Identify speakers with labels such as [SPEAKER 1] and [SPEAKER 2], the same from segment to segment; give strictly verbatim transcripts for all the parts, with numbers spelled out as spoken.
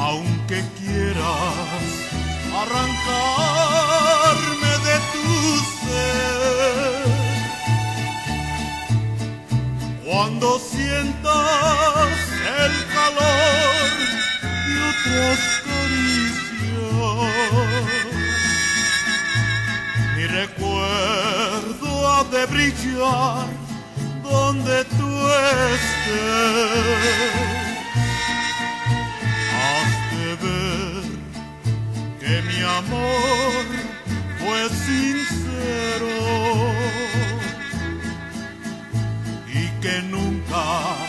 [SPEAKER 1] aunque quieras arrancarme de tu ser. Cuando sientas el calor de otras caricias, mi recuerdo ha de brillar donde tú estés. Has de ver que mi amor fue sincero y que nunca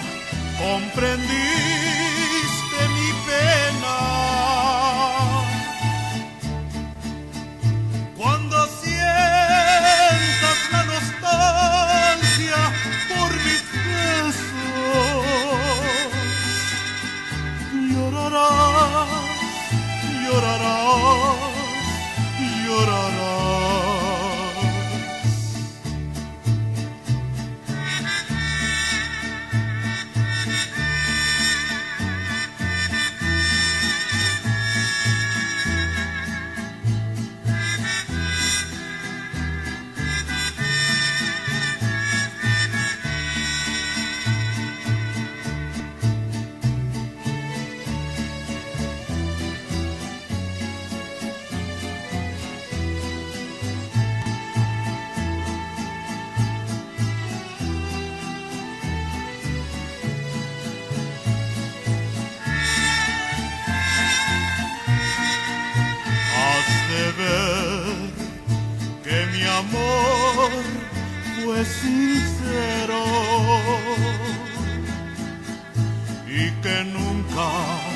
[SPEAKER 1] comprendiste mi pena. Cuando sientas la nostalgia por mis besos, llorarás, llorarás, llorarás. Ver que mi amor fue sincero y que nunca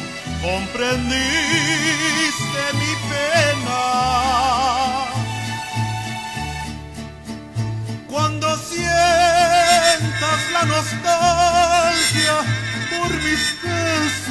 [SPEAKER 1] comprendiste mi pena. Cuando sientas la nostalgia por mis besos,